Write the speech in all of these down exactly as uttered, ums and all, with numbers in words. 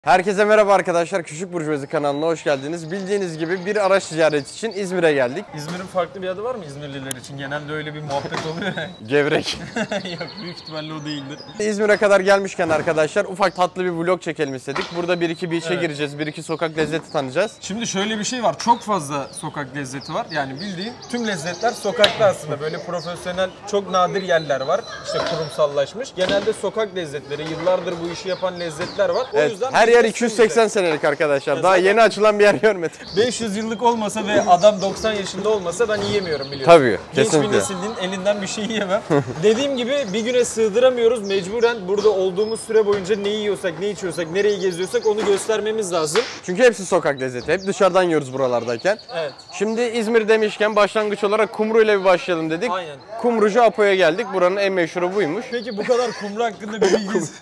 Herkese merhaba arkadaşlar. Küçük Burjuvazi kanalına hoş geldiniz. Bildiğiniz gibi bir araç ziyareti için İzmir'e geldik. İzmir'in farklı bir adı var mı İzmirliler için? Genelde öyle bir muhabbet oluyor ya. Gevrek. Yok, büyük ihtimalle o değildir. İzmir'e kadar gelmişken arkadaşlar ufak tatlı bir vlog çekelim istedik. Burada bir iki bir işe Evet. gireceğiz. Bir iki sokak lezzeti tanıyacağız. Şimdi şöyle bir şey var. Çok fazla sokak lezzeti var. Yani bildiğin tüm lezzetler sokakta aslında. Böyle profesyonel, çok nadir yerler var. İşte kurumsallaşmış. Genelde sokak lezzetleri, yıllardır bu işi yapan lezzetler var. O Evet, yüzden her yer iki yüz seksen senelik arkadaşlar. Ya Daha zaten- yeni açılan bir yer görmedim. beş yüz yıllık olmasa ve adam doksan yaşında olmasa ben yiyemiyorum biliyorsun. Tabii, Genç kesinlikle. bir neslin elinden bir şey yiyemem. Dediğim gibi bir güne sığdıramıyoruz. Mecburen burada olduğumuz süre boyunca ne yiyorsak, ne içiyorsak, nereyi geziyorsak onu göstermemiz lazım. Çünkü hepsi sokak lezzeti. Hep dışarıdan yiyoruz buralardayken. Evet. Şimdi İzmir demişken başlangıç olarak kumru ile bir başlayalım dedik. Aynen. Kumrucu Apo'ya geldik. Buranın en meşhuru buymuş. Peki bu kadar kumru hakkında bir bilginiz...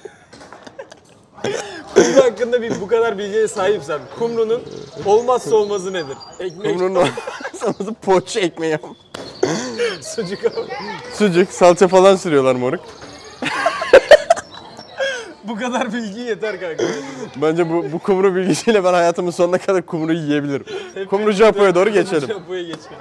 kumru hakkında bir bu kadar bilgiye sahipsem, kumrunun olmazsa olmazı nedir? Ekmek, Kumru'nun sanırım poğaça ekmeği. sucuk abi. Sucuk, salça falan sürüyorlar moruk. Bu kadar bilgi yeter kanka. Bence bu, bu kumru bilgisiyle ben hayatımın sonuna kadar kumru yiyebilirim. Kumrucu Apo'ya doğru geçelim. Kumrucu Apo'ya geçelim.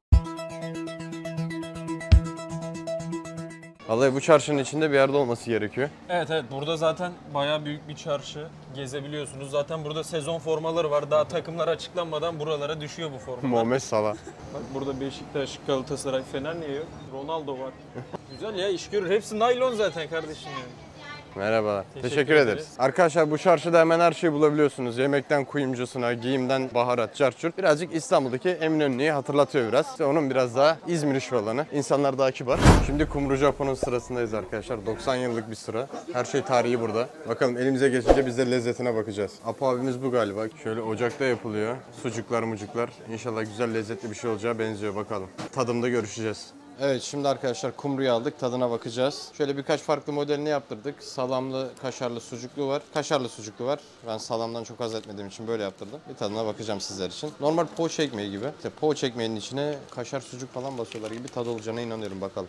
Vallahi bu çarşının içinde bir yerde olması gerekiyor. Evet evet, burada zaten bayağı büyük bir çarşı, gezebiliyorsunuz. Zaten burada sezon formaları var. Daha takımlar açıklanmadan buralara düşüyor bu formalar. Muhammed Salah. Bak burada Beşiktaş, Galatasaray, Fener niye yok? Ronaldo var. Güzel ya, iş görür. Hepsi naylon zaten kardeşim yani. Merhabalar. Teşekkür Teşekkür, ederiz. ederiz. Arkadaşlar bu çarşıda hemen her şeyi bulabiliyorsunuz. Yemekten kuyumcusuna, giyimden baharat, çarçurt. Birazcık İstanbul'daki Eminönü'yü hatırlatıyor biraz. İşte onun biraz daha İzmir işi olanı. İnsanlar daha kibar. Şimdi Kumrucu Apo'nun sırasındayız arkadaşlar. doksan yıllık bir sıra. Her şey tarihi burada. Bakalım elimize geçince biz de lezzetine bakacağız. Apo abimiz bu galiba. Şöyle ocakta yapılıyor. Sucuklar mucuklar. İnşallah güzel lezzetli bir şey olacağı benziyor, bakalım. Tadımda görüşeceğiz. Evet, şimdi arkadaşlar kumruyu aldık, tadına bakacağız. Şöyle birkaç farklı modelini yaptırdık. Salamlı, kaşarlı, sucuklu var. Kaşarlı sucuklu var. Ben salamdan çok haz etmediğim için böyle yaptırdım. Bir tadına bakacağım sizler için. Normal poğaça ekmeği gibi. İşte poğaça ekmeğinin içine kaşar sucuk falan basıyorlar gibi tadı olacağına inanıyorum, bakalım.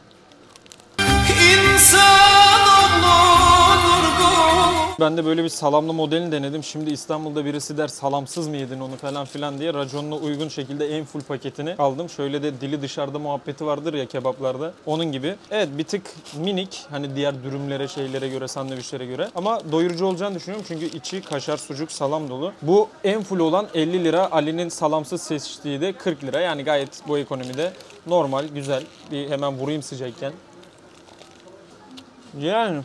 Ben de böyle bir salamlı modelini denedim. Şimdi İstanbul'da birisi der salamsız mı yedin onu falan filan diye raconuna uygun şekilde en full paketini aldım. Şöyle de dili dışarıda muhabbeti vardır ya kebaplarda. Onun gibi. Evet, bir tık minik. Hani diğer dürümlere, şeylere göre, sandviçlere göre. Ama doyurucu olacağını düşünüyorum. Çünkü içi kaşar, sucuk, salam dolu. Bu en full olan elli lira. Ali'nin salamsız seçtiği de kırk lira. Yani gayet bu ekonomide normal, güzel. Bir hemen vurayım sıcakken. Yani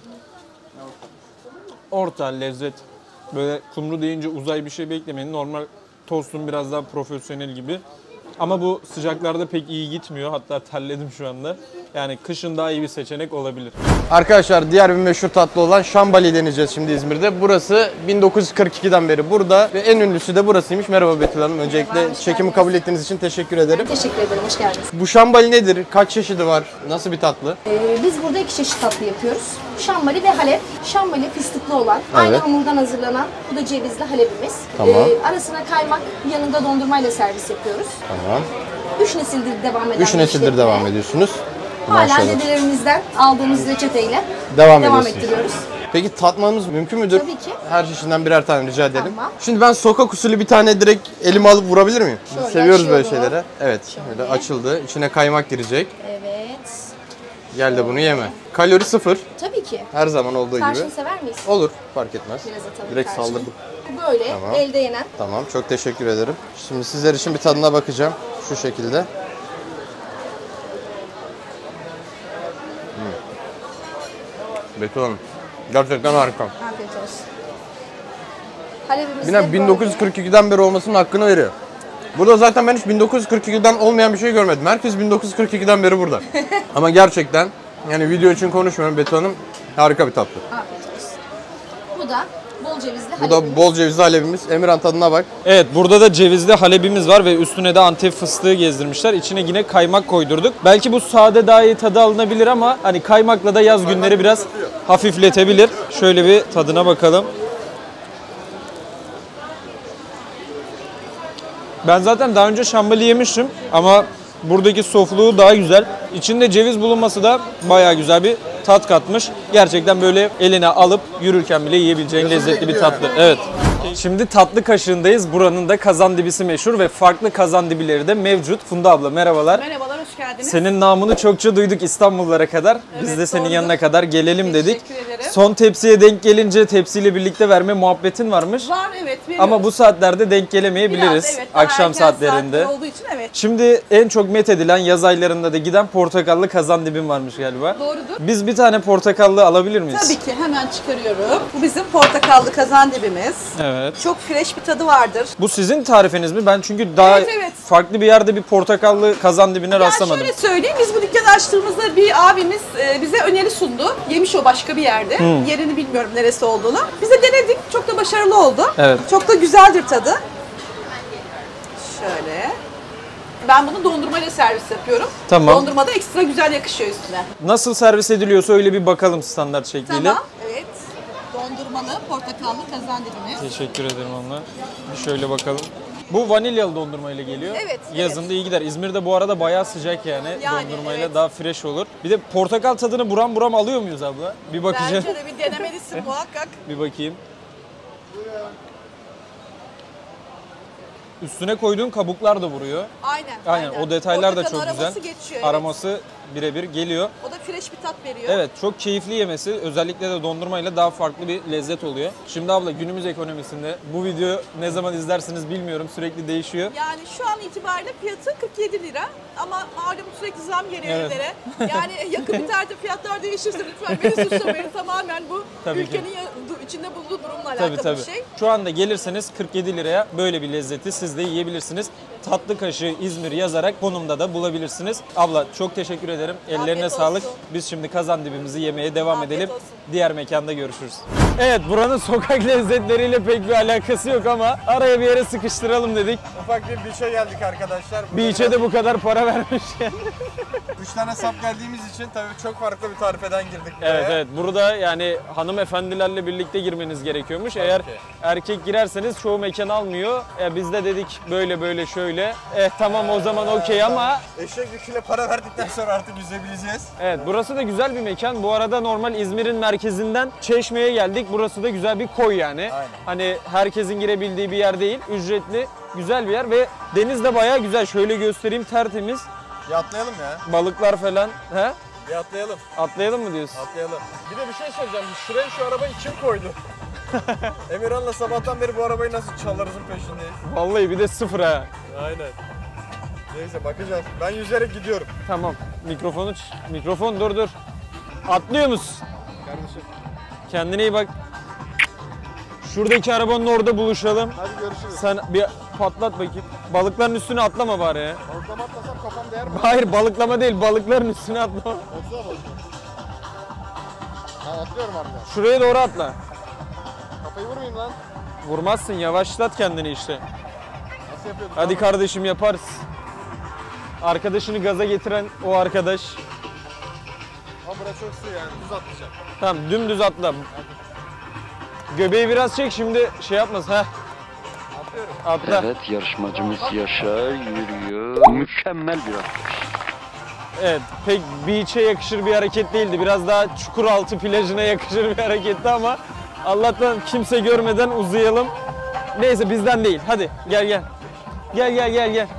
orta lezzet. Böyle kumru deyince uzay bir şey beklemeyin. Normal tostun biraz daha profesyonel gibi. Ama bu sıcaklarda pek iyi gitmiyor. Hatta terledim şu anda. Yani kışın daha iyi bir seçenek olabilir. Arkadaşlar diğer bir meşhur tatlı olan şambali deneyeceğiz şimdi İzmir'de. Burası bin dokuz yüz kırk ikiden beri burada ve en ünlüsü de burasıymış. Merhaba Betül Hanım. Öncelikle Merhaba, hoş çekimi geldiniz. kabul ettiğiniz için teşekkür ederim. Teşekkür ederim, hoş geldiniz. Bu şambali nedir? Kaç çeşidi var? Nasıl bir tatlı? Ee, biz burada iki çeşit tatlı yapıyoruz. Şambali ve halep. Şambali fıstıklı olan, aynı Evet. hamurdan hazırlanan, bu da cevizli halepimiz. Tamam. Ee, arasına kaymak, yanında dondurmayla servis yapıyoruz. Tamam. Üç nesildir devam eden Üç bir nesildir işletme. devam ediyorsunuz. Hala Maşallah. dedelerimizden aldığımız reçeteyle Devam, devam ediyorsunuz. ettiriyoruz. Peki tatmamız mümkün müdür? Tabii ki. Her çeşidinden birer tane rica edelim. Tamam. Şimdi ben sokak usulü bir tane direkt elime alıp vurabilir miyim? Biz Şöyle seviyoruz böyle açıyorum. şeyleri. Evet. Şöyle. Böyle açıldı. İçine kaymak girecek. Evet. Gel de bunu yeme. Kalori sıfır. Tabii ki. Her zaman olduğu Tarçın gibi. sever miyiz? Olur. Fark etmez. Biraz atalım Direkt tarçını. saldırdım. Bu böyle, Tamam. elde yenen. Tamam. Çok teşekkür ederim. Şimdi sizler için bir tadına bakacağım. Şu şekilde. Betül Hanım. Gerçekten harika. Afiyet olsun. Halepimiz Yine de bin dokuz yüz kırk ikiden beri olmasının hakkını veriyor. Burada zaten ben hiç bin dokuz yüz kırk ikiden olmayan bir şey görmedim. Herkes bin dokuz yüz kırk ikiden beri burada. Ama gerçekten yani video için konuşmuyorum, Betül Hanım harika bir tatlı. Afiyet olsun. Bu da bol cevizli Bu da bol cevizli halebimiz. Emirhan tadına bak. Evet, burada da cevizli halebimiz var ve üstüne de Antep fıstığı gezdirmişler. İçine yine kaymak koydurduk. Belki bu sade daha iyi tadı alınabilir ama hani kaymakla da yaz günleri biraz hafifletebilir. Şöyle bir tadına bakalım. Ben zaten daha önce şambali yemiştim ama buradaki sofluğu daha güzel. İçinde ceviz bulunması da bayağı güzel bir tat katmış. Gerçekten böyle eline alıp yürürken bile yiyebileceğin lezzetli bir tatlı. Evet. Şimdi tatlı kaşığındayız. Buranın da kazandibisi meşhur ve farklı kazandibileri de mevcut. Funda abla merhabalar. Merhabalar, hoş geldiniz. Senin namını çokça duyduk İstanbullara kadar. Biz Evet, de senin doğrudur. yanına kadar gelelim dedik. Teşekkür ederim. Son tepsiye denk gelince tepsiyle birlikte verme muhabbetin varmış. Var, evet. veriyoruz. Ama bu saatlerde denk gelemeyebiliriz. Biraz, evet, daha Akşam erken saatlerinde. saatler olduğu için evet. Şimdi en çok methedilen yaz aylarında da giden portakallı kazandibim varmış galiba. Doğrudur. Biz bir tane portakallı alabilir miyiz? Tabii ki hemen çıkarıyorum. Bu bizim portakallı kazandibimiz. Evet. Çok fresh bir tadı vardır. Bu sizin tarifiniz mi? Ben çünkü daha Evet, evet. farklı bir yerde bir portakallı kazandibine Yani rastlamadım. şöyle söyleyeyim, biz bu dükkanı açtığımızda bir abimiz e, bize öneri sundu. Yemiş o başka bir yerde. Hmm. Yerini bilmiyorum neresi olduğunu. Biz de denedik. Çok da başarılı oldu. Evet. Çok da güzeldir tadı. Şöyle. Ben bunu dondurmayla servis yapıyorum. Tamam. Dondurma da ekstra güzel yakışıyor üstüne. Nasıl servis ediliyorsa öyle bir bakalım standart şekliyle. Tamam. Evet. Dondurmalı portakallı kazandibimiz. Teşekkür ederim onunla. Bir şöyle bakalım. Bu vanilyalı dondurmayla geliyor. Evet, Yazında evet. iyi gider. İzmir'de bu arada bayağı sıcak yani. Yani, Dondurmayla evet. daha fresh olur. Bir de portakal tadını buram buram alıyor muyuz abla? Bir bakacağım. Bence de bir denemelisin muhakkak. Bir bakayım. Üstüne koyduğun kabuklar da vuruyor. Aynen. Aynen, o detaylar da Portakal çok güzel. aroması geçiyor. Evet. Aroması birebir geliyor. O da fresh bir tat veriyor. Evet, çok keyifli yemesi. Özellikle de dondurmayla daha farklı bir lezzet oluyor. Şimdi abla günümüz ekonomisinde bu video ne zaman izlersiniz bilmiyorum. Sürekli değişiyor. Yani şu an itibariyle fiyatı kırk yedi lira ama malum sürekli zam geliyor Evet. evlere. Yani yakın bir tarihte fiyatlar değişirse lütfen beni suçlamayın. Tamamen bu Tabii ki. ülkenin ya- du- içinde bulunduğu durumla Tabii alakalı tabii. bir şey. Şu anda gelirseniz kırk yedi liraya böyle bir lezzeti siz de yiyebilirsiniz. Tatlı kaşığı İzmir yazarak konumda da bulabilirsiniz. Abla çok teşekkür ederim. Ellerine Afiyet sağlık. olsun. Biz şimdi kazandibimizi yemeye devam Afiyet edelim. olsun. Diğer mekanda görüşürüz. Evet, buranın sokak lezzetleriyle pek bir alakası yok ama araya bir yere sıkıştıralım dedik. Ufak bir beach'e geldik arkadaşlar. Bir içe de bu kadar para vermişken. Üç tane sap geldiğimiz için tabii çok farklı bir tarifeden girdik buraya. Evet evet, burada yani hanımefendilerle birlikte girmeniz gerekiyormuş. Eğer ki. erkek girerseniz çoğu mekan almıyor. E, biz de dedik böyle böyle şöyle. Eh tamam o zaman okey ama Eşek yüküyle para verdikten sonra artık yüzebileceğiz. evet, burası da güzel bir mekan. Bu arada normal İzmir'in merkezinden Çeşme'ye geldik. Burası da güzel bir koy yani. Aynen. Hani herkesin girebildiği bir yer değil. Ücretli, güzel bir yer ve deniz de bayağı güzel. Şöyle göstereyim, tertemiz. Bir atlayalım ya. Balıklar falan. He? Bir atlayalım. Atlayalım mı diyorsun? Atlayalım. Bir de bir şey söyleyeceğim. Şuraya şu arabayı kim koydu? Emirhan'la sabahtan beri bu arabayı nasıl çalarızın peşindeyiz. Vallahi bir de sıfır ha. Aynen. Neyse bakacağız. Ben yüzerek gidiyorum. Tamam. Mikrofonu ç- mikrofon dur dur. Atlıyor musun? Kardeşim. Kendine iyi bak. Şuradaki arabanın orada buluşalım. Hadi görüşürüz. Sen bir patlat bakayım. Balıkların üstüne atlama bari ya. Balıklama atlasam kafam değer mi? Hayır, balıklama değil, balıkların üstüne atlama. Otsuğa balıklama. Ha atlıyorum harbiden. Şuraya doğru atla. Kafayı vurmayayım lan. Vurmazsın, yavaşlat kendini işte. Nasıl yapıyorduk? Hadi kardeşim, yaparız. Arkadaşını gaza getiren o arkadaş. Ama burası çok sığ yani. Düz atlayacağım. Tamam, dümdüz atla. Göbeği biraz çek, şimdi şey yapmaz. Heh, Atlıyorum. atla. Evet, yarışmacımız Yaşar yürüyor. Mükemmel bir atlayış. Evet, pek beach'e yakışır bir hareket değildi. Biraz daha Çukuraltı plajına yakışır bir hareketti ama Allah'tan kimse görmeden uzayalım. Neyse, bizden değil. Hadi gel gel. Gel gel gel gel.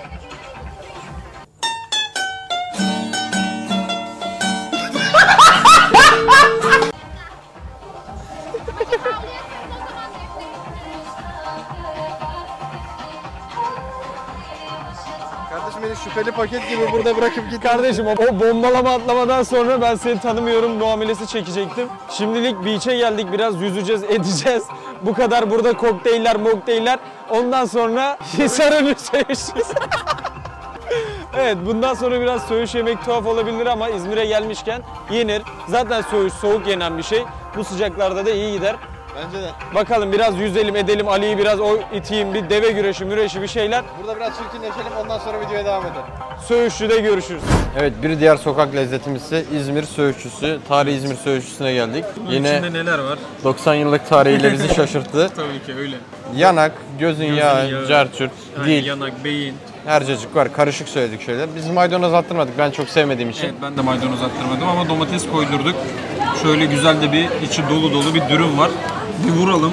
Kardeşim beni şüpheli paket gibi burada bırakıp git. Kardeşim, o, o bombalama atlamadan sonra ben seni tanımıyorum muamelesi çekecektim. Şimdilik beach'e geldik, biraz yüzeceğiz, edeceğiz. Bu kadar burada kokteyller, mokteyller. Ondan sonra Hisar'ın söğüşüz. Evet, bundan sonra biraz söğüş yemek tuhaf olabilir ama İzmir'e gelmişken yenir. Zaten söğüş soğuk yenen bir şey. Bu sıcaklarda da iyi gider. Bence de. Bakalım biraz yüzelim edelim, Ali'yi biraz o iteyim, bir deve güreşi müreşi bir şeyler. Burada biraz çirkinleşelim, ondan sonra videoya devam edelim. Söğüşçü'de görüşürüz. Evet, bir diğer sokak lezzetimiz ise İzmir Söğüşçüsü. Tarihi İzmir Söğüşçüsü'ne geldik. Bunun Yine içinde neler var? doksan yıllık tarihiyle bizi şaşırttı. Tabii ki öyle. Yanak, gözün yağı, yağı, carçurt, Yani dil, yanak, beyin. hercecik var. Karışık söyledik şeyler. Biz maydanoz attırmadık, ben çok sevmediğim için. Evet, ben de maydanoz attırmadım ama domates koydurduk. Şöyle güzel de bir içi dolu dolu bir dürüm var. Bir vuralım.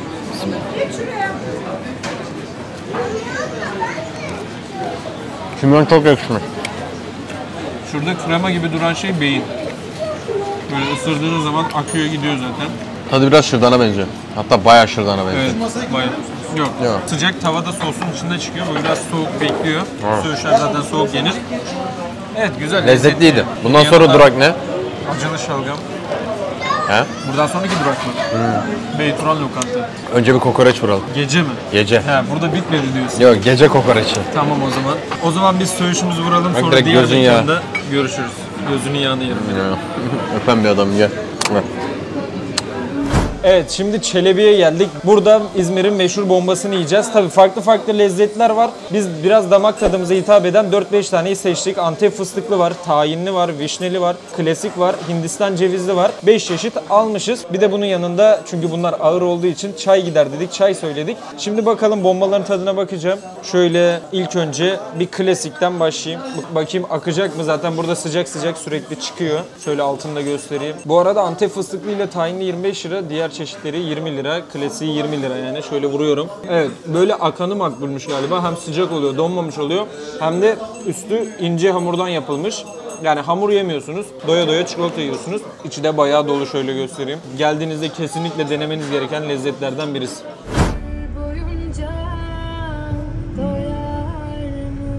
Kimyon çok yakışmış. Şurada krema gibi duran şey beyin. Böyle ısırdığınız zaman akıyor gidiyor zaten. Tadı biraz şırdana benziyor. Hatta bayağı şırdana benziyor. Evet, bayağı. Yok. Yok. Sıcak tavada sosun içinde çıkıyor. O biraz soğuk bekliyor. Söğüşler zaten soğuk yenir. Evet, güzel. Lezzetliydi. lezzetli. Bundan sonra Yanında durak ne? Acılı şalgam. He? Buradan sonraki durak mı? Hmm. Beyturan lokanta. Önce bir kokoreç vuralım. Gece mi? Gece. He, burada bitmedi diyorsun. Yok, gece kokoreçi. Tamam o zaman. O zaman biz söğüşümüzü vuralım, Bak, sonra direkt diğer gözün yağı. mekanda görüşürüz. Gözünün yağını yerim. Ya, öpen bir adam, gel. Gel. Evet, şimdi Çelebi'ye geldik. Burada İzmir'in meşhur bombasını yiyeceğiz. Tabii farklı farklı lezzetler var. Biz biraz damak tadımıza hitap eden dört beş taneyi seçtik. Antep fıstıklı var, tayinli var, vişneli var, klasik var, Hindistan cevizli var. beş çeşit almışız. Bir de bunun yanında, çünkü bunlar ağır olduğu için çay gider dedik, çay söyledik. Şimdi bakalım bombaların tadına bakacağım. Şöyle ilk önce bir klasikten başlayayım. Bak- Bakayım akacak mı? Zaten burada sıcak sıcak sürekli çıkıyor. Şöyle altını da göstereyim. Bu arada Antep fıstıklı ile tayinli yirmi beş lira, diğer çeşitleri yirmi lira, klasiği yirmi lira yani. Şöyle vuruyorum. Evet, böyle akanı makbulmuş galiba. Hem sıcak oluyor, donmamış oluyor. Hem de üstü ince hamurdan yapılmış. Yani hamur yemiyorsunuz, doya doya çikolata yiyorsunuz. İçi de bayağı dolu, şöyle göstereyim. Geldiğinizde kesinlikle denemeniz gereken lezzetlerden birisi. boyunca doyar mı?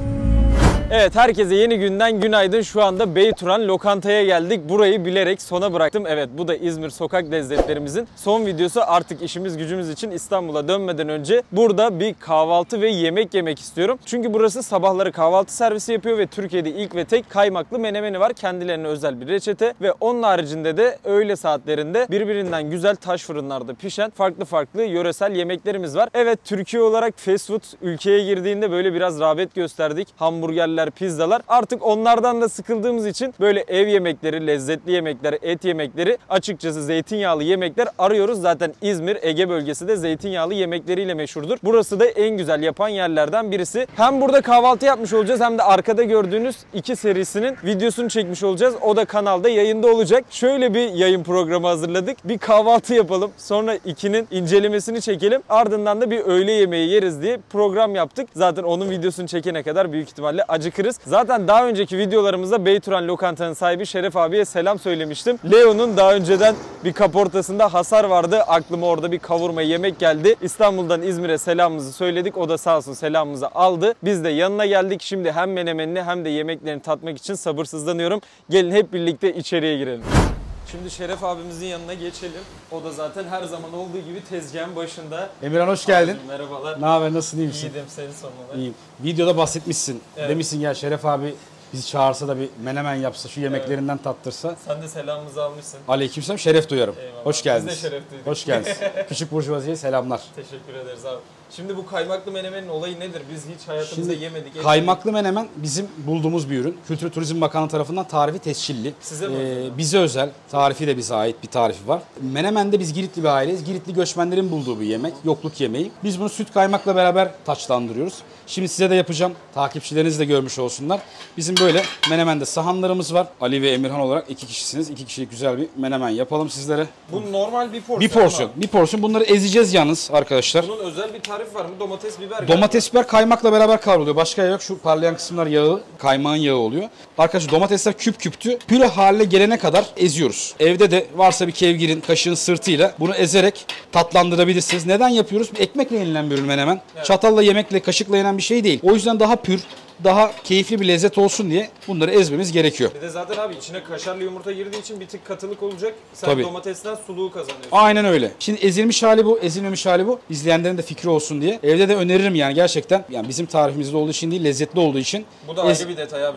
Evet, herkese yeni günden günaydın. Şu anda Beyturan Lokanta'ya geldik. Burayı bilerek sona bıraktım. Evet, bu da İzmir sokak lezzetlerimizin son videosu. Artık işimiz gücümüz için İstanbul'a dönmeden önce burada bir kahvaltı ve yemek yemek istiyorum. Çünkü burası sabahları kahvaltı servisi yapıyor ve Türkiye'de ilk ve tek kaymaklı menemeni var. Kendilerine özel bir reçete ve onun haricinde de öğle saatlerinde birbirinden güzel taş fırınlarda pişen farklı farklı yöresel yemeklerimiz var. Evet, Türkiye olarak fast food ülkeye girdiğinde böyle biraz rağbet gösterdik. Hamburgerler, pizzalar. Artık onlardan da sıkıldığımız için böyle ev yemekleri, lezzetli yemekler, et yemekleri, açıkçası zeytinyağlı yemekler arıyoruz. Zaten İzmir, Ege bölgesi de zeytinyağlı yemekleriyle meşhurdur. Burası da en güzel yapan yerlerden birisi. Hem burada kahvaltı yapmış olacağız, hem de arkada gördüğünüz iki serisinin videosunu çekmiş olacağız. O da kanalda yayında olacak. Şöyle bir yayın programı hazırladık. Bir kahvaltı yapalım. Sonra ikinin incelemesini çekelim. Ardından da bir öğle yemeği yeriz diye program yaptık. Zaten onun videosunu çekene kadar büyük ihtimalle acıkırız. Zaten daha önceki videolarımızda Beyturan Lokanta'nın sahibi Şeref abiye selam söylemiştim. Leo'nun daha önceden bir kaportasında hasar vardı. Aklıma orada bir kavurma yemek geldi. İstanbul'dan İzmir'e selamımızı söyledik. O da sağ olsun selamımızı aldı. Biz de yanına geldik. Şimdi hem menemenini hem de yemeklerini tatmak için sabırsızlanıyorum. Gelin hep birlikte içeriye girelim. Şimdi Şeref abimizin yanına geçelim. O da zaten her zaman olduğu gibi tezgahın başında. Emirhan hoş geldin. Abicim, merhabalar. Ne haber, nasılsın, iyi misin? İyiyim, seni sormalı. İyiyim. Videoda bahsetmişsin. Evet. Demişsin ya Şeref abi bizi çağırsa da bir menemen yapsa, şu yemeklerinden tattırsa. Sen de selamımızı almışsın. Aleykümselam, şeref duyarım. Eyvallah. Hoş geldiniz. Biz de şeref duyduk. Hoş geldiniz. Küçük burjuvaziye selamlar. Teşekkür ederiz abi. Şimdi bu kaymaklı menemenin olayı nedir? Biz hiç hayatımızda Şimdi yemedik. etmedik. kaymaklı menemen bizim bulduğumuz bir ürün. Kültür Turizm Bakanlığı tarafından tarifi tescilli. Size mi özel? bize özel, tarifi de bize ait bir tarifi var. Menemen'de biz Giritli bir aileyiz. Giritli göçmenlerin bulduğu bir yemek, yokluk yemeği. Biz bunu süt kaymakla beraber taçlandırıyoruz. Şimdi size de yapacağım. Takipçileriniz de görmüş olsunlar. Bizim böyle Menemen'de sahanlarımız var. Ali ve Emirhan olarak iki kişisiniz. İki kişilik güzel bir menemen yapalım sizlere. Bu normal bir porsiyon. Bir porsiyon. ama Bir porsiyon. Bunları ezeceğiz yalnız arkadaşlar. Bunun özel bir tarifi var mı? Domates, biber. Domates, biber kaymakla beraber kavruluyor. Başka yok. Şu parlayan kısımlar yağı, kaymağın yağı oluyor. Arkadaşlar domatesler küp küptü. Püre haline gelene kadar eziyoruz. Evde de varsa bir kevgirin, kaşığın sırtıyla bunu ezerek tatlandırabilirsiniz. Neden yapıyoruz? Ekmekle yenilen bir ürün menemen. Evet. Çatalla, yemekle, kaşıkla yenen bir şey değil. O yüzden daha pür, daha keyifli bir lezzet olsun diye bunları ezmemiz gerekiyor. Bir de zaten abi içine kaşarlı yumurta girdiği için bir tık katılık olacak. Sen Tabii. domatesten suluğu kazanıyorsun. Aynen öyle. Şimdi ezilmiş hali bu, ezilmemiş hali bu. İzleyenlerin de fikri olsun diye. Evde de öneririm yani gerçekten. Yani bizim tarifimizde olduğu için değil, lezzetli olduğu için. Bu da Ez- ayrı bir detay abicim.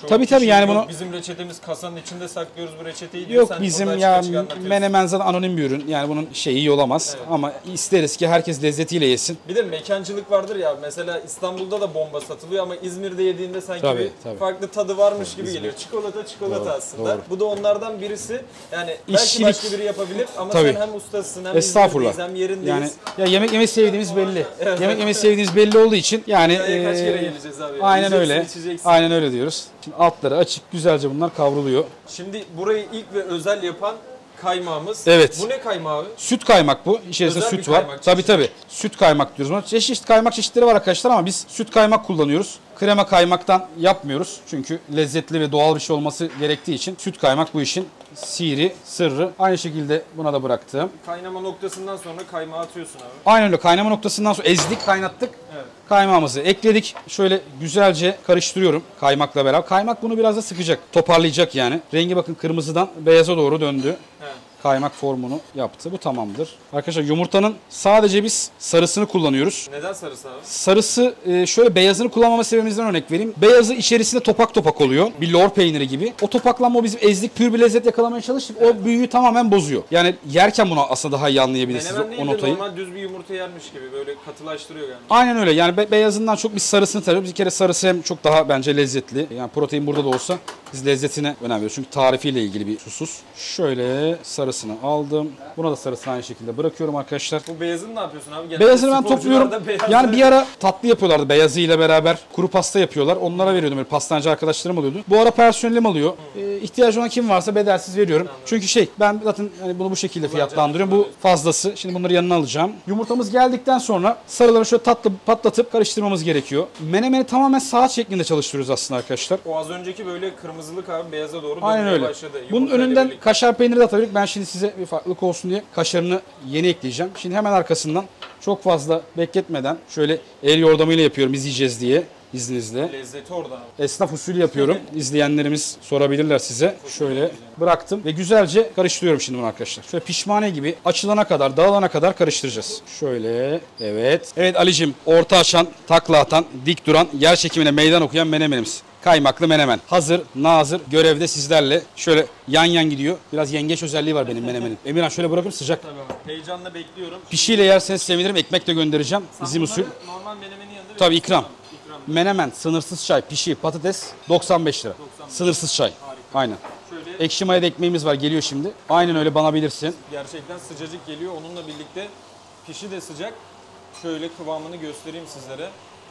Çoğu Tabii, tabii, kişi yani yok, bunu- bizim reçetemiz kasanın içinde saklıyoruz bu reçeteyi diyor. Yok Sen bizim oradan ya çıkar çıkar anlatıyorsun. menemen zaten anonim bir ürün. Yani bunun şeyi iyi olamaz. Ama isteriz ki herkes lezzetiyle yesin. Bir de mekancılık vardır ya, mesela İstanbul'da da bomba satılıyor ama İzmir'de yediğinde sanki Tabii, bir tabii. farklı tadı varmış gibi geliyor. Çikolata çikolata aslında. doğru. Bu da onlardan birisi. Yani belki İşçilik- başka biri yapabilir ama Tabii. sen hem ustasısın hem Estağfurullah. İzmir'deyiz hem yerindeyiz. Yani ya yemek yemeyi sevdiğimiz belli. Yemek yemeyi sevdiğimiz belli olduğu için yani Dünyaya kaç kere eee, geleceğiz abi? aynen Yiyeceksin, öyle. içeceksin. Aynen öyle diyoruz. Şimdi altları açık güzelce bunlar kavruluyor. Şimdi burayı ilk ve özel yapan kaymağımız. Evet. Bu ne kaymağı abi? Süt kaymak bu. İçerisinde Özel bir süt var. kaymak Tabii çeşidi. tabii. Süt kaymak diyoruz. Buna çeşit çeşit kaymak çeşitleri var arkadaşlar ama biz süt kaymak kullanıyoruz. Krema kaymaktan yapmıyoruz. Çünkü lezzetli ve doğal bir şey olması gerektiği için süt kaymak bu işin siri, sırrı. Aynı şekilde buna da bıraktım. Kaynama noktasından sonra kaymağı atıyorsun abi. Aynen öyle. Kaynama noktasından sonra ezdik, kaynattık. Evet. Kaymağımızı ekledik. Şöyle güzelce karıştırıyorum kaymakla beraber. Kaymak bunu biraz da sıkacak, toparlayacak yani. Rengi bakın kırmızıdan beyaza doğru döndü. Evet. Kaymak formunu yaptı. Bu tamamdır. Arkadaşlar yumurtanın sadece biz sarısını kullanıyoruz. Neden sarısı abi? Sarısı e, şöyle beyazını kullanmama sebebimizden örnek vereyim. Beyazı içerisinde topak topak oluyor. Bir lor peyniri gibi. O topaklanma o bizim ezdik pür bir lezzet yakalamaya çalıştık. O büyüyü tamamen bozuyor. Yani yerken bunu aslında daha iyi anlayabilirsiniz Menemen o değil de notayı. normal düz bir yumurta yermiş gibi böyle katılaştırıyor yani. Aynen öyle. Yani be- beyazından çok biz sarısını tarıyoruz. Bir kere sarısı hem çok daha bence lezzetli. Yani protein burada da olsa biz lezzetine önem veriyoruz. Çünkü tarifiyle ilgili bir husus. Şöyle sarısını aldım. Buna da sarısını aynı şekilde bırakıyorum arkadaşlar. Bu beyazını ne yapıyorsun abi? Genelde Beyazını ben sporcularda topluyorum. beyazları- Yani bir ara tatlı yapıyorlardı beyazıyla beraber. Kuru pasta yapıyorlar. Onlara veriyordum. Böyle pastancı arkadaşlarım oluyordu. Bu ara personelim alıyor. Ee, ihtiyacı olan kim varsa bedelsiz veriyorum. Çünkü şey ben zaten hani bunu bu şekilde fiyatlandırıyorum. Bu fazlası. Şimdi bunları yanına alacağım. Yumurtamız geldikten sonra sarıları şöyle tatlı patlatıp karıştırmamız gerekiyor. Menemeni tamamen saat şeklinde çalıştırıyoruz aslında arkadaşlar. O az önceki böyle kırmızılık abi beyaza doğru Aynen dönmeye öyle. başladı. Bunun Yumurtayla önünden birlikte. kaşar peyniri de atabilirim. Ben şimdi size bir farklılık olsun diye kaşarını yeni ekleyeceğim. Şimdi hemen arkasından çok fazla bekletmeden şöyle el yordamıyla yapıyorum izleyeceğiz diye izninizle. Lezzeti orada abi. Esnaf usulü yapıyorum. İzleyenlerimiz sorabilirler size. Şöyle bıraktım ve güzelce karıştırıyorum şimdi bunu arkadaşlar. Şöyle pişmane gibi açılana kadar, dağılana kadar karıştıracağız. Şöyle, evet. Evet Ali'cim, orta açan, takla atan, dik duran, yer çekimine meydan okuyan menemenimiz. Kaymaklı menemen. Hazır, nazır, görevde sizlerle. Şöyle yan yan gidiyor. Biraz yengeç özelliği var benim menemenin. Emirhan şöyle bırakıp sıcak. Tabii abi. Heyecanla bekliyorum. Pişiyle yerseniz sevinirim. Ekmek de göndereceğim. Bizim usul. Bunları normal menemenin yanında Tabii bir- ikram. İkram. Menemen, sınırsız çay, pişi, patates doksan beş lira. Sınırsız çay. Aynen. Şöyle Ekşi maya da ekmeğimiz var geliyor şimdi. Aynen öyle bana bilirsin. gerçekten sıcacık geliyor. Onunla birlikte pişi de sıcak. Şöyle kıvamını göstereyim sizlere.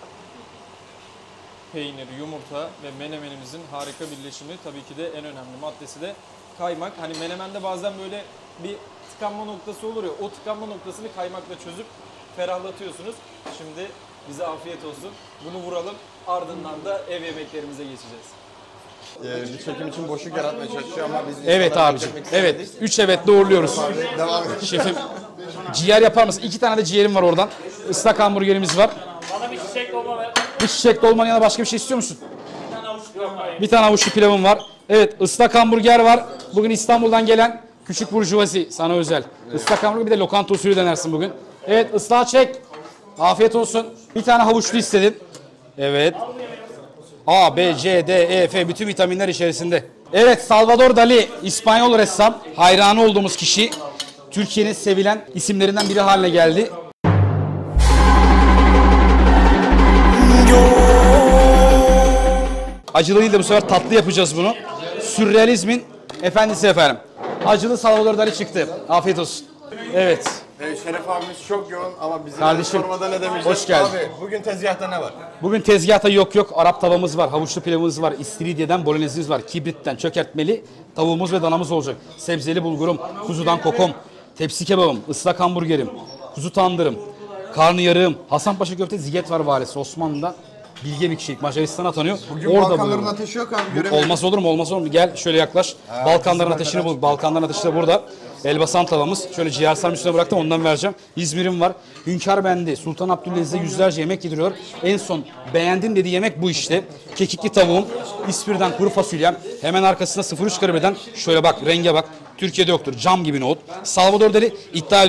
Peynir, yumurta ve menemenimizin harika birleşimi. Tabii ki de en önemli maddesi de kaymak. Hani menemende bazen böyle bir tıkanma noktası olur ya. O tıkanma noktasını kaymakla çözüp ferahlatıyorsunuz. Şimdi bize afiyet olsun. Bunu vuralım. Ardından da ev yemeklerimize geçeceğiz. Ee, bir çekim için boşluk yaratmaya çalışıyor ama biz Evet insanları abicim. bekletmek Evet. istemedik. Üç evetle uğurluyoruz. Devam et. Şefim ciğer yapar mısın? İki tane de ciğerim var oradan. Islak hamburgerimiz var. Bana bir çiçek dolma ver. Bir çiçek dolmanın yanında başka bir şey istiyor musun? Bir tane havuçlu pilavım var. Evet ıslak hamburger var. Bugün İstanbul'dan gelen küçük burjuvazi sana özel. Islak hamburger bir de lokanta usulü denersin bugün. Evet ıslağı çek. Afiyet olsun. Bir tane havuçlu istedin. Evet. A, B, C, D, E, F bütün vitaminler içerisinde. Evet Salvador Dali İspanyol ressam. Hayranı olduğumuz kişi. Türkiye'nin sevilen isimlerinden biri haline geldi. Acılı değil de bu sefer tatlı yapacağız bunu. Sürrealizmin efendisi efendim. Acılı Salvador Dali çıktı. Afiyet olsun. Evet. Ee, Şeref abimiz çok yoğun ama bizim Kardeşim, sormadan ne demeyeceğiz. hoş geldin. Abi bugün tezgahta ne var? Bugün tezgahta yok yok Arap tavamız var, havuçlu pilavımız var, istiridye'den bolognezimiz var, kibritten çökertmeli tavuğumuz ve danamız olacak. Sebzeli bulgurum, kuzudan kokom, tepsi kebabım, ıslak hamburgerim, kuzu tandırım, karnıyarığım, Hasanpaşa köfte ziget var valisi Osmanlı'dan. Bilge bir kişilik Macaristan'a tanıyor. Bugün Orada Balkanların buluyorum. ateşi yok abi göremiyorum. Olmaz olur mu? Olmaz olur mu? Gel şöyle yaklaş. Balkanların ateşini bul. Balkanların ateşi de burada. Elbasan tavamız. Şöyle ciğer sarım üstüne bıraktım ondan vereceğim. İzmir'im var. Hünkar bendi. Sultan Abdülaziz'e yüzlerce yemek yediriyor. En son beğendim dediği yemek bu işte. Kekikli tavuğum. İspir'den kuru fasulyem. Hemen arkasında sıfır üç karibeden şöyle bak renge bak. Türkiye'de yoktur. Cam gibi nohut. Salvador Dali iddia ediyorum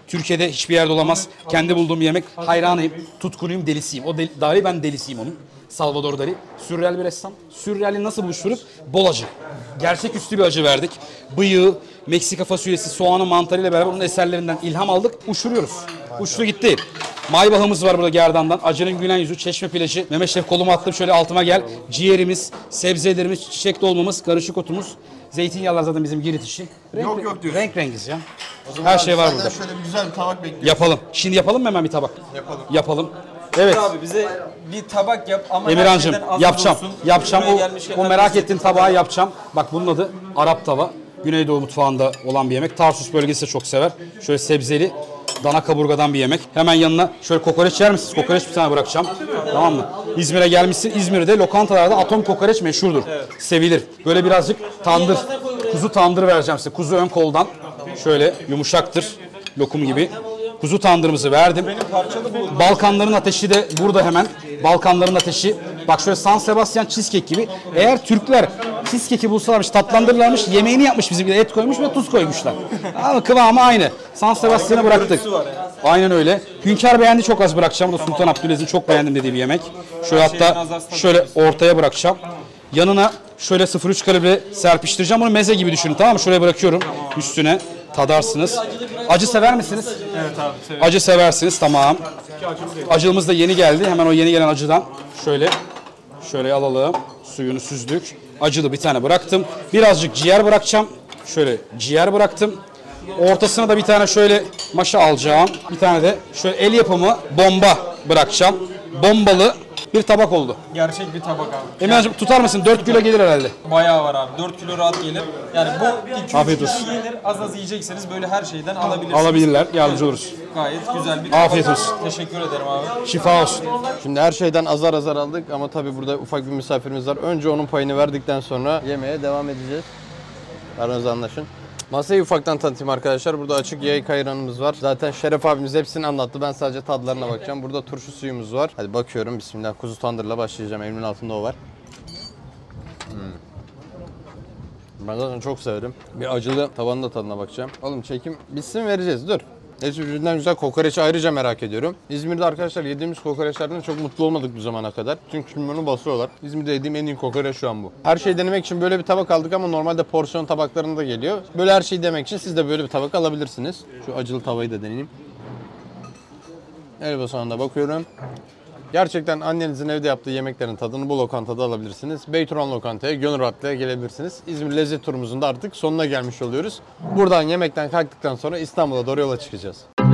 Türkiye'de hiçbir yerde olamaz. Kendi bulduğum bir yemek. Hayranıyım, tutkunuyum, delisiyim. O deli, Dali ben delisiyim onun. Salvador Dali. Sürreal bir ressam. Sürreali nasıl buluşturup? Bol acı. Gerçeküstü bir acı verdik. Bıyığı, Meksika fasulyesi, soğanı, mantarıyla beraber onun eserlerinden ilham aldık. Uçuruyoruz. Uçtu gitti. Maybahımız var burada gerdandan. Acının gülen yüzü, çeşme plajı. Mehmet Şef kolumu attım şöyle altıma gel. Ciğerimiz, sebzelerimiz, çiçek dolmamız, karışık otumuz. Zeytinyağlar zaten bizim Girit işi. Renk, Yok yok diyorsun. Renk rengiz ya. Her şey var burada. Şöyle bir güzel bir tabak bekliyorum. Yapalım. Şimdi yapalım mı hemen bir tabak? Yapalım. Yapalım. Evet. Abi bize bir tabak yap ama Emirhancığım her şeyden az yapacağım. olsun. Yapacağım. Buraya O, gelmişken o ben merak de- ettiğin tabağı yapacağım. Bak bunun adı Arap tava. Güneydoğu mutfağında olan bir yemek. Tarsus bölgesi de çok sever. Şöyle sebzeli dana kaburgadan bir yemek. Hemen yanına şöyle kokoreç yer misiniz? Kokoreç bir tane bırakacağım. Tamam mı? İzmir'e gelmişsin. İzmir'de lokantalarda atom kokoreç meşhurdur. Sevilir. Böyle birazcık tandır. Kuzu tandır vereceğim size. Kuzu ön koldan. Şöyle yumuşaktır. Lokum gibi. Kuzu tandırımızı verdim. Balkanların ateşi de burada hemen. Balkanların ateşi. Bak şöyle San Sebastian cheesecake gibi. Eğer Türkler cheesecake'i bulsalarmış, tatlandırırlarmış, yemeğini yapmış bizimkiler. Et koymuş ve tuz koymuşlar. Ama kıvamı aynı. San Sebastian'ı bıraktık. Aynen öyle. Hünkar beğendi, çok az bırakacağım. Bu da Sultan Abdülaziz'in çok beğendim dediği bir yemek. Şöyle hatta şöyle ortaya bırakacağım. Yanına şöyle sıfır üç kalibre serpiştireceğim. Bunu meze gibi düşünün, tamam mı? Şuraya bırakıyorum. Üstüne tadarsınız. Acı sever misiniz? Evet abi severim. Acı seversiniz, tamam. Acılımız da yeni geldi. Hemen o yeni gelen acıdan şöyle şöyle alalım. Suyunu süzdük. Acılı bir tane bıraktım. Birazcık ciğer bırakacağım. Şöyle ciğer bıraktım. Ortasına da bir tane şöyle maşa alacağım. Bir tane de şöyle el yapımı bomba bırakacağım. Bombalı bir tabak oldu. Gerçek bir tabak abi. Emirhan'cığım tutar mısın? dört kilo gelir herhalde. Bayağı var abi. dört kilo rahat gelir. Yani bu iki Afiyet üç olsun. kilo yenir. Az az yiyecekseniz böyle her şeyden alabilirsiniz. Alabilirler. Yardımcı oluruz. Gayet güzel bir tabak. Afiyet olsun. Teşekkür ederim abi. Şifa olsun. Şimdi her şeyden azar azar aldık ama tabii burada ufak bir misafirimiz var. Önce onun payını verdikten sonra yemeğe devam edeceğiz. Aranızda anlaşın. Masayı ufaktan tanıtayım arkadaşlar. Burada açık yayık ayranımız var. Zaten Şeref abimiz hepsini anlattı. Ben sadece tadlarına bakacağım. Burada turşu suyumuz var. Hadi bakıyorum. Bismillah. Kuzu tandırla başlayacağım. Elimin altında o var. Hmm. Ben zaten çok severim. Bir acılı tavanın da tadına bakacağım. Oğlum çekim bitsin vereceğiz. Dur. Hepsi birbirinden güzel. Kokoreçi ayrıca merak ediyorum. İzmir'de arkadaşlar yediğimiz kokoreçlerden çok mutlu olmadık bu zamana kadar. Çünkü kimyonu basıyorlar. İzmir'de yediğim en iyi kokoreç şu an bu. Her şeyi denemek için böyle bir tabak aldık ama normalde porsiyon tabaklarında geliyor. Böyle her şeyi demek için siz de böyle bir tabak alabilirsiniz. Şu acılı tavayı da deneyeyim. El basağında bakıyorum. Gerçekten annenizin evde yaptığı yemeklerin tadını bu lokantada alabilirsiniz. Beyturan Lokanta'ya gönül rahatlığıyla gelebilirsiniz. İzmir lezzet turumuzun da artık sonuna gelmiş oluyoruz. Buradan yemekten kalktıktan sonra İstanbul'a doğru yola çıkacağız.